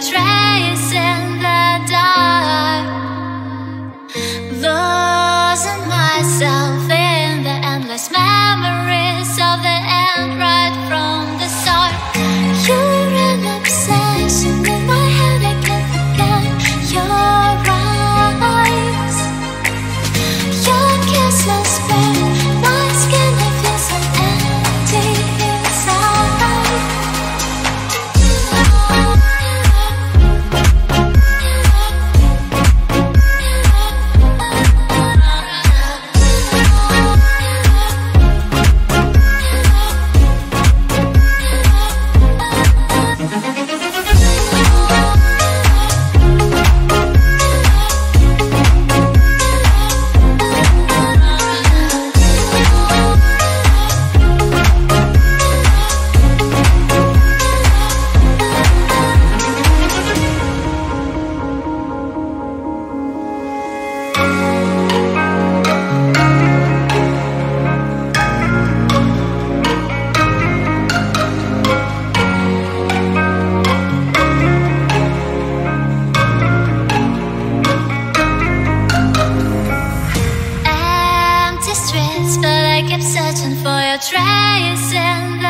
trace in the dark, losing myself in the endless memories of the end right from the start. You're an obsession in my head, I can't forget your eyes. Your kissless breath, my skin, I feel so empty inside. Empty streets, but I kept searching for your trace in